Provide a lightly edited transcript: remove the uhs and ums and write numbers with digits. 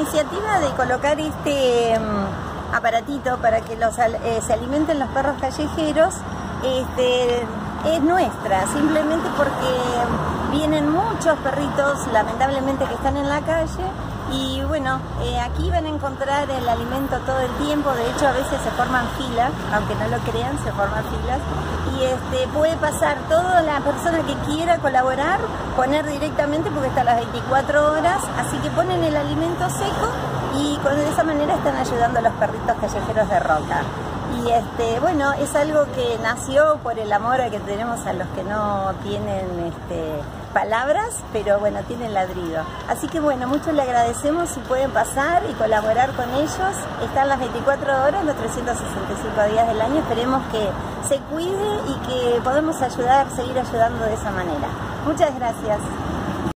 iniciativa de colocar este aparatito para que se alimenten los perros callejeros es nuestra, simplemente porque vienen muchos perritos lamentablemente que están en la calle y bueno, aquí van a encontrar el alimento todo el tiempo. De hecho a veces se forman filas, aunque no lo crean, se forman filas y puede pasar toda la persona que quiera colaborar, poner directamente porque está a las 24 horas, así que ponen el alimento seco y de esa manera están ayudando a los perritos callejeros de Roca. Y bueno, es algo que nació por el amor que tenemos a los que no tienen palabras, pero bueno, tienen ladrido. Así que bueno, mucho le agradecemos si pueden pasar y colaborar con ellos. Están las 24 horas, los 365 días del año. Esperemos que se cuide y que podamos seguir ayudando de esa manera. Muchas gracias.